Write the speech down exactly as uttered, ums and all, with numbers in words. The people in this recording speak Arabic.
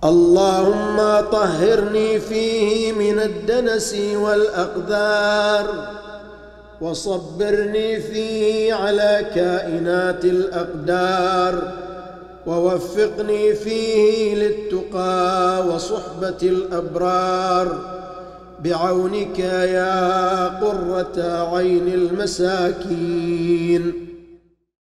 اللهم طهرني فيه من الدنس والأقدار، وصبرني فيه على كائنات الأقدار، ووفقني فيه للتقى وصحبة الأبرار بعونك يا قرة عين المساكين.